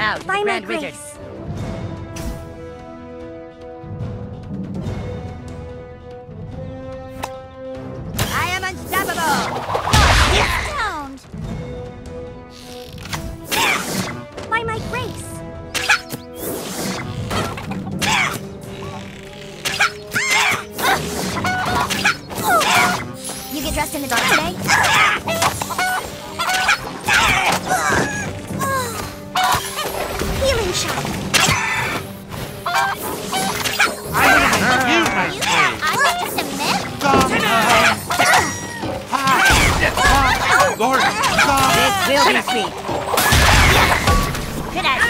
Bow to the Grand Wizard. I am unstoppable! Sound! By my grace! You get dressed in the dark today? Healing shot! I was just a myth? Lord, This will be sweet. Good at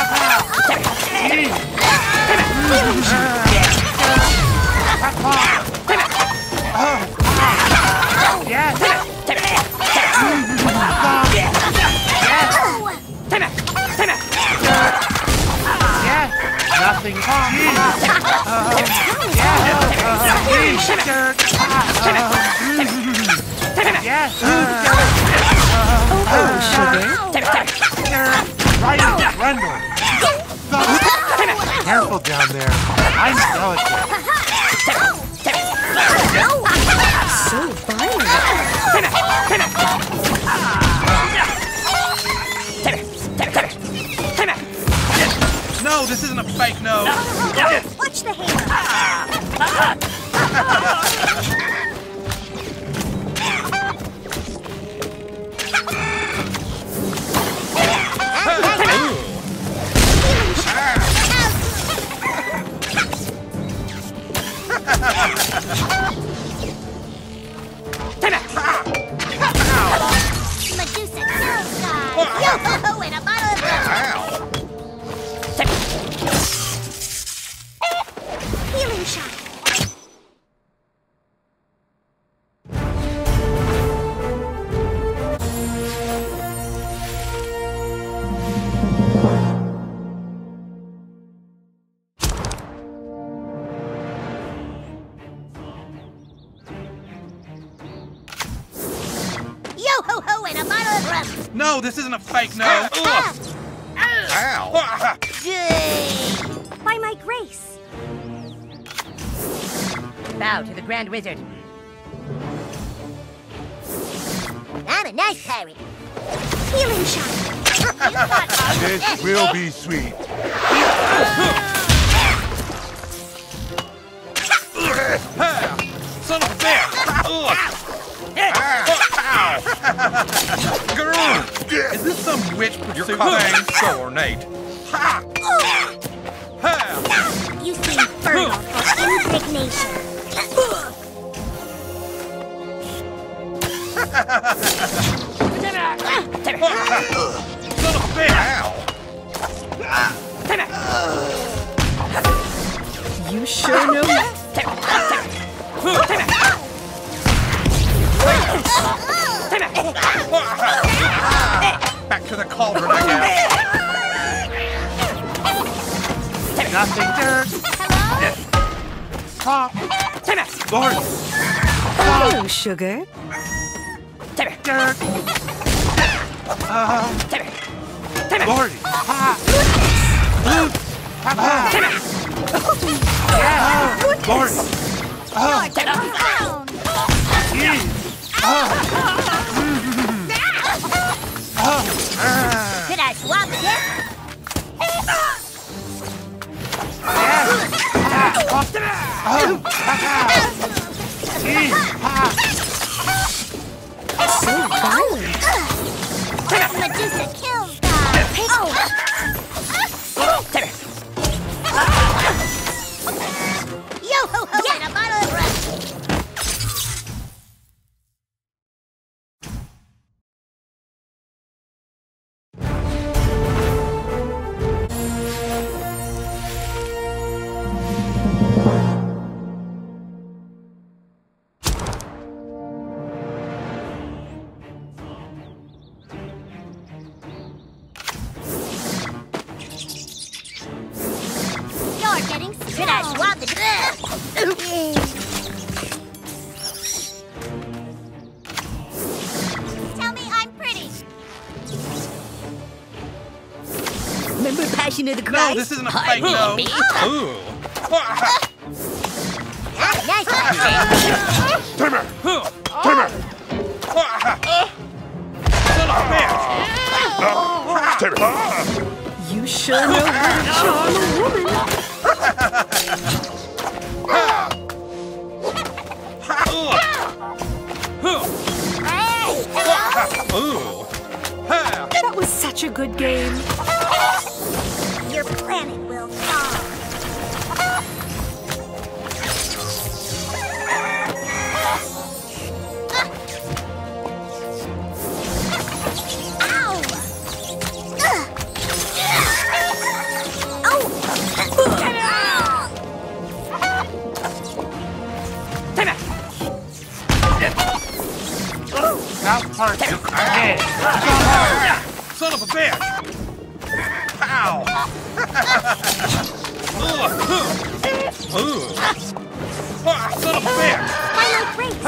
Healing shot! nothing. Careful down there. I'm delicate. So violent. No, this isn't a fake no. Watch the hair. Medusa kills guys. Yo-ho-ho and a bottle of rum. Healing shot. Yo-ho-ho and a bottle of rum. No, this isn't a fake no. Ow. By my grace. Bow to the Grand Wizard. I'm a nice pirate. Healing shot. This will be sweet. Son of a bitch! Is this some witch pursuit thing? So ornate. You seem fertile for indignation. Son of a bitch! You sure know. Back to the cauldron, I guess. Nothing. Hello? Lord. Hello, sugar. Lordy. Lord. Could I swap this? So violent. Medusa kills guys. Yo-ho-ho and a bottle of rum. Remember Passion of the No, Christ? this isn't a fake no. Ooh. Nice. Timmy! Timmy! Son of a bitch! Timmy! You sure know how to charm a woman. Ooh. That was such a good game. Your planet will fall. Ow! South Park took ahead. Son of a bitch! Ow! Ooh. Son of a bitch! Twilight Race.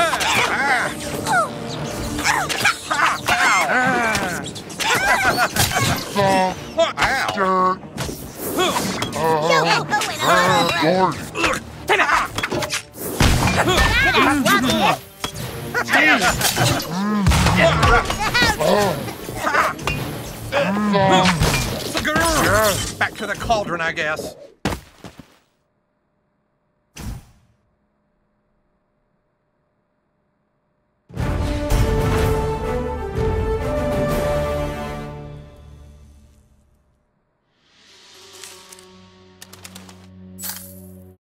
Dirt. Yo-ho going on. Back to the cauldron, I guess.